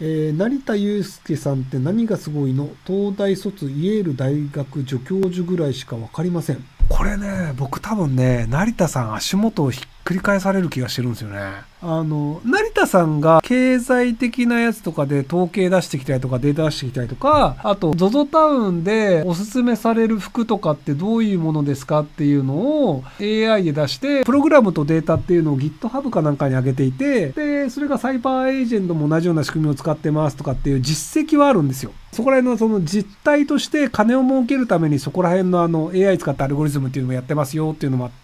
成田悠介さんって何がすごいの？東大卒、イェール大学助教授ぐらいしか分かりません。これね、僕多分ね、成田さん足元をひっくり返される気がしてるんですよね。成田さんが経済的なやつとかで統計出してきたりとかデータ出してきたりとか、あと ZOZO タウンでおすすめされる服とかってどういうものですかっていうのを AI で出して、プログラムとデータっていうのを GitHub かなんかに上げていて、で、それがサイバーエージェントも同じような仕組みを使ってますとかっていう実績はあるんですよ。そこら辺のその実態として金を儲けるためにそこら辺のAI 使ったアルゴリズムっていうのもやってますよっていうのもあって、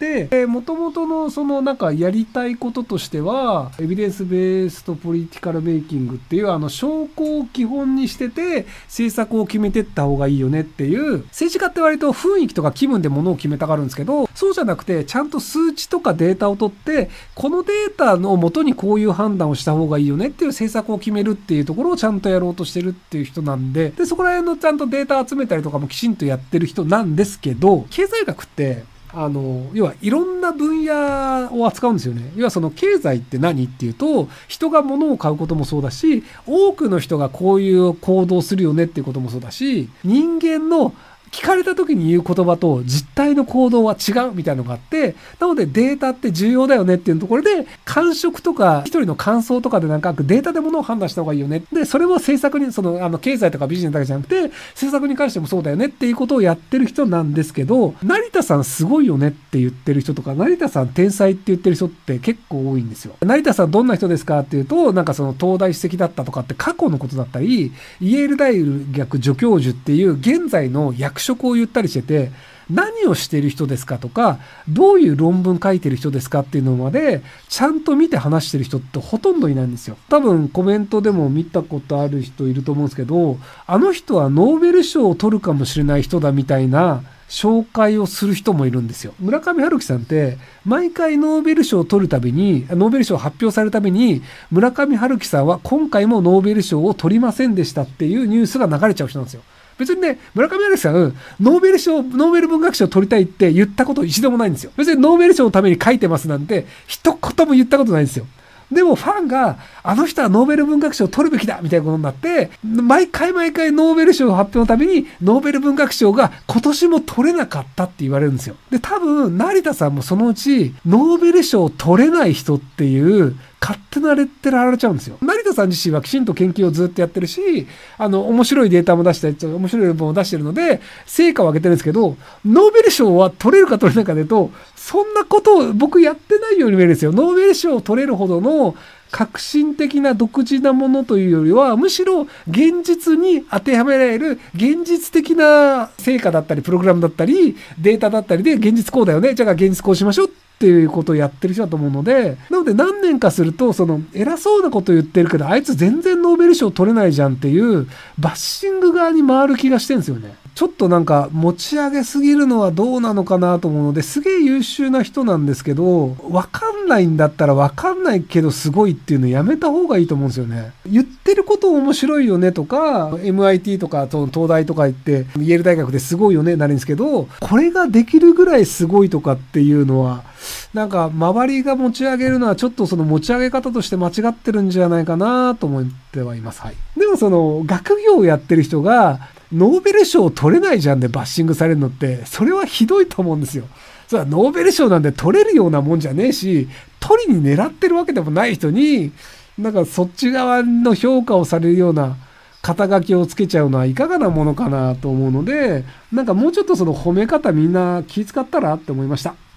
元々のそのなんかやりたいこととしては、エビデンスベースとポリティカルメイキングっていう証拠を基本にしてて政策を決めていった方がいいよねっていう、政治家って割と雰囲気とか気分で物を決めたがるんですけど、そうじゃなくてちゃんと数値とかデータを取って、このデータの元にこういう判断をした方がいいよねっていう政策を決めるっていうところをちゃんとやろうとしてるっていう人なんで、そこら辺のちゃんとデータ集めたりとかもきちんとやってる人なんですけど、経済学って要はいろんな分野を扱うんですよね。要はその経済って何っていうと、人が物を買うこともそうだし、多くの人がこういう行動するよねっていうこともそうだし、人間の聞かれた時に言う言葉と実態の行動は違うみたいなのがあって、なのでデータって重要だよねっていうところで、感触とか一人の感想とかでなんかデータで物を判断した方がいいよね。で、それも政策に、経済とかビジネスだけじゃなくて、政策に関してもそうだよねっていうことをやってる人なんですけど、成田さんすごいよねって言ってる人とか、成田さん天才って言ってる人って結構多いんですよ。成田さんどんな人ですかっていうと、なんかその東大首席だったとかって過去のことだったり、イェール大学助教授っていう現在の役職を言ったりしてて、何をしている人ですかとか、どういう論文書いてる人ですかっていうのまでちゃんと見て話してる人ってほとんどいないんですよ。多分コメントでも見たことある人いると思うんですけど、あの人はノーベル賞を取るかもしれない人だみたいな紹介をする人もいるんですよ。村上春樹さんって毎回ノーベル賞を取るたびに、ノーベル賞を発表されるたびに、村上春樹さんは今回もノーベル賞を取りませんでしたっていうニュースが流れちゃう人なんですよ。別にね、村上春樹さん、ノーベル文学賞を取りたいって言ったこと一度もないんですよ。別にノーベル賞のために書いてますなんて、一言も言ったことないんですよ。でもファンが、あの人はノーベル文学賞を取るべきだみたいなことになって、毎回ノーベル賞発表のために、ノーベル文学賞が今年も取れなかったって言われるんですよ。で、多分、成田さんもそのうち、ノーベル賞を取れない人っていう、勝手なレッテル貼られちゃうんですよ。成田さん自身はきちんと研究をずっとやってるし、面白いデータも出したり、面白い論文を出してるので、成果を上げてるんですけど、ノーベル賞は取れるか取れないかで言うと、そんなことを僕やってないように見えるんですよ。ノーベル賞を取れるほどの革新的な独自なものというよりは、むしろ現実に当てはめられる現実的な成果だったり、プログラムだったり、データだったりで現実こうだよね。じゃあ現実こうしましょう。っていうことをやってる人だと思うので、なので何年かすると、偉そうなこと言ってるけど、あいつ全然ノーベル賞取れないじゃんっていうバッシング側に回る気がしてるんですよね。ちょっとなんか持ち上げすぎるのはどうなのかなと思うので、すげえ優秀な人なんですけど、わかんないんだったらわかんないけどすごいっていうのやめた方がいいと思うんですよね。言ってること面白いよねとか、MIT とか東大とか行って、イェール大学ですごいよねなるんですけど、これができるぐらいすごいとかっていうのは、なんか周りが持ち上げるのはちょっとその持ち上げ方として間違ってるんじゃないかなと思ってはいます。はい。でも学業をやってる人がノーベル賞を取れないじゃんでバッシングされるのって、それはひどいと思うんですよ。それはノーベル賞なんて取れるようなもんじゃねえし、取りに狙ってるわけでもない人に、なんかそっち側の評価をされるような肩書きをつけちゃうのはいかがなものかなと思うので、なんかもうちょっとその褒め方みんな気遣ったらって思いました。